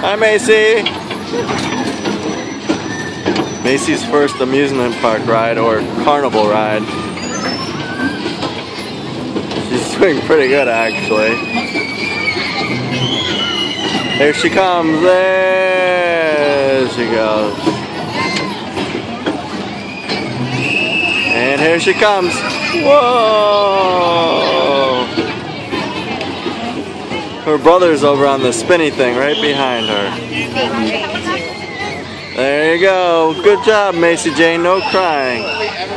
Hi, Macy. Macy's first amusement park ride, or carnival ride. She's doing pretty good, actually. Here she comes. There she goes. And here she comes. Whoa! Her brother's over on the spinny thing right behind her. There you go. Good job, Macey Jane. No crying.